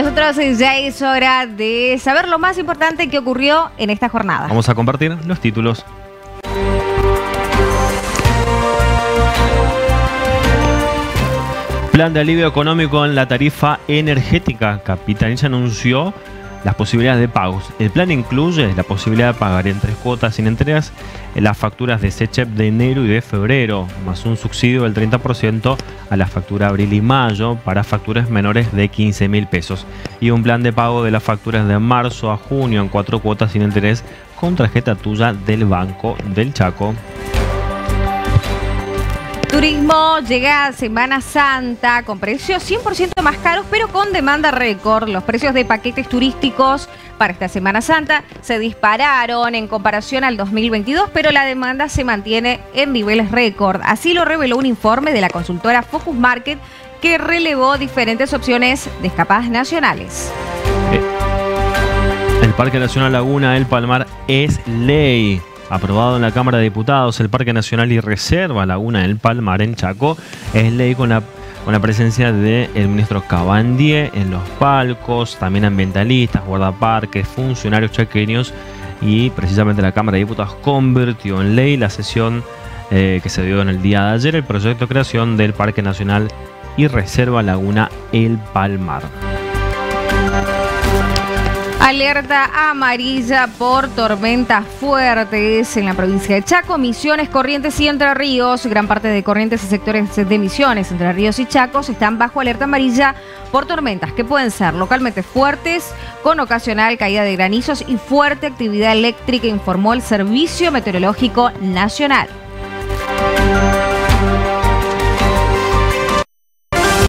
nosotros ya es hora de saber lo más importante que ocurrió en esta jornada. Vamos a compartir los títulos. Plan de alivio económico en la tarifa energética. Capitanich anunció las posibilidades de pagos. El plan incluye la posibilidad de pagar en 3 cuotas sin entregas en las facturas de SECHEP de enero y de febrero, más un subsidio del 30% a la factura abril y mayo para facturas menores de 15.000 pesos. Y un plan de pago de las facturas de marzo a junio en 4 cuotas sin interés con tarjeta tuya del Banco del Chaco. Turismo llega a Semana Santa con precios 100% más caros, pero con demanda récord. Los precios de paquetes turísticos para esta Semana Santa se dispararon en comparación al 2022, pero la demanda se mantiene en niveles récord. Así lo reveló un informe de la consultora Focus Market que relevó diferentes opciones de escapadas nacionales. El Parque Nacional Laguna del Palmar es ley. Aprobado en la Cámara de Diputados, el Parque Nacional y Reserva Laguna del Palmar en Chaco es ley con la presencia del ministro Cabandier en los palcos, también ambientalistas, guardaparques, funcionarios chaqueños, y precisamente la Cámara de Diputados convirtió en ley la sesión que se dio en el día de ayer, el proyecto de creación del Parque Nacional y Reserva Laguna El Palmar. Alerta amarilla por tormentas fuertes en la provincia de Chaco, Misiones, Corrientes y Entre Ríos. Gran parte de Corrientes y sectores de Misiones, Entre Ríos y Chacos están bajo alerta amarilla por tormentas que pueden ser localmente fuertes, con ocasional caída de granizos y fuerte actividad eléctrica, informó el Servicio Meteorológico Nacional.